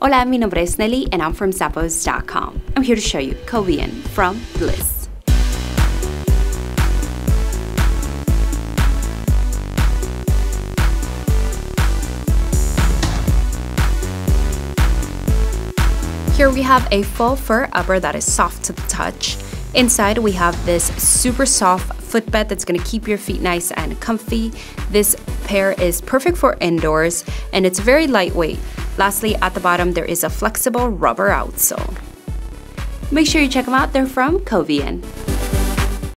Hola, mi nombre es Nelly and I'm from Zappos.com. I'm here to show you Cobian from Bliss. Here we have a faux fur upper that is soft to the touch. Inside we have this super soft footbed that's going to keep your feet nice and comfy. This pair is perfect for indoors and it's very lightweight. Lastly, at the bottom there is a flexible rubber outsole. Make sure you check them out, they're from Cobian.